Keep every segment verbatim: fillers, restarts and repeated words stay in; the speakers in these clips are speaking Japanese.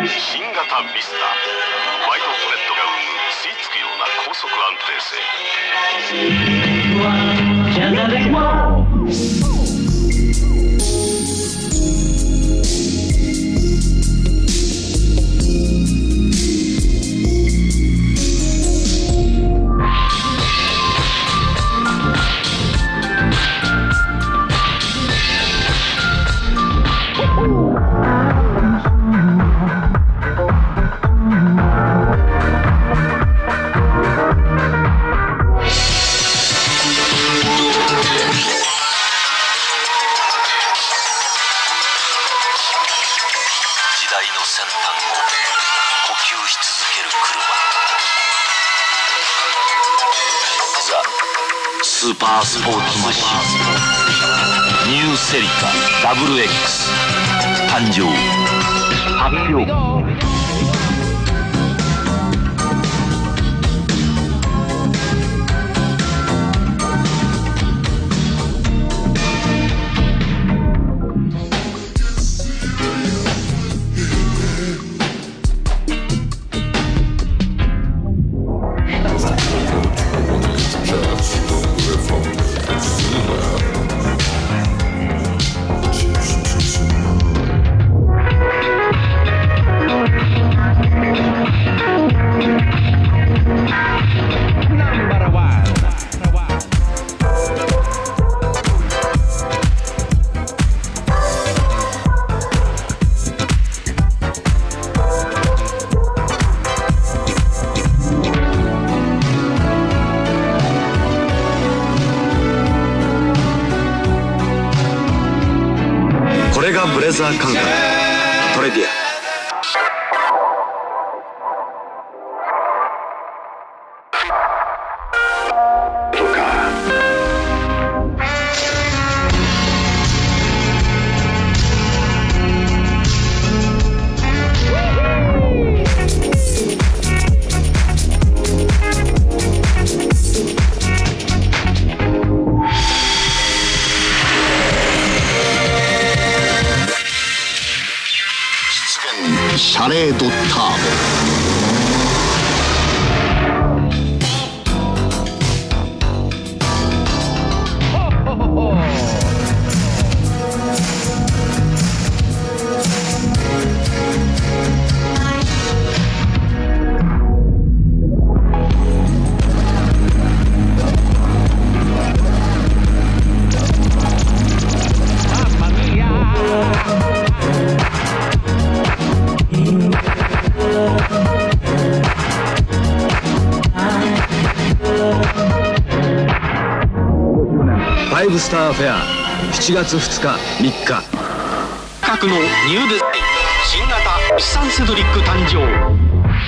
新型ビスタ、ワイドトレッドが生む吸い付くような高速安定性。 スーパースポーツマシンニューセリカ ダブリューエックス 誕生発表。 これがブレザー感覚トレビア。 シャレードターボ。ファイブスターフェアしちがつふつかみっか。 各のニューデザイン新型日産セドリック誕生。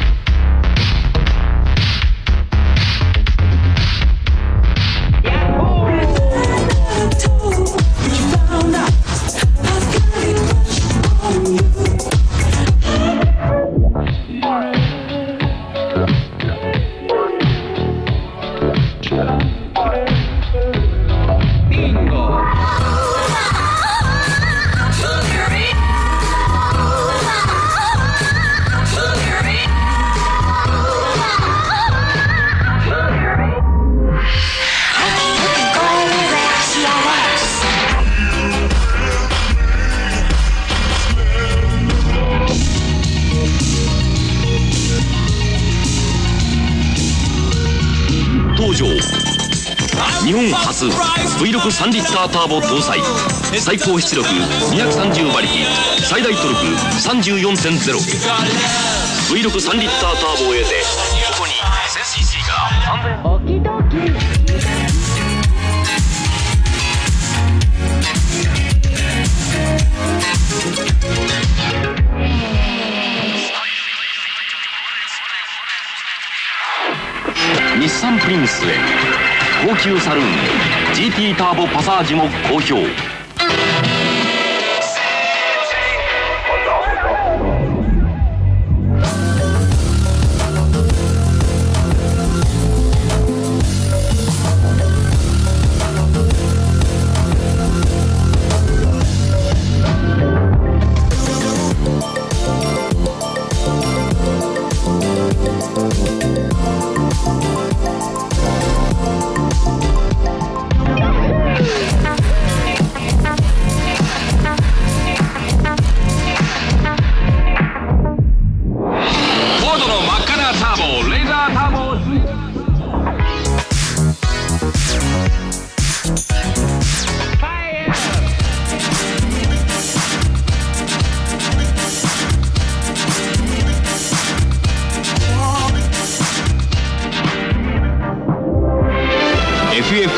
登場。日本初 ブイろくさんリッターターボ搭載、最高出力にひゃくさんじゅう馬力、最大トルク さんじゅうよんてんゼロ。 ブイろくさんリッターターボを得てここに せんシーシー から安全。日産プリンスへ高級サルーン ジーティー ターボパサージュも好評。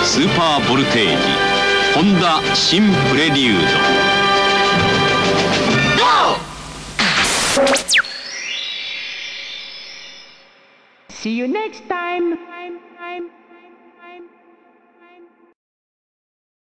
スーパーボルテージホンダ新プレリュード。 See you next time.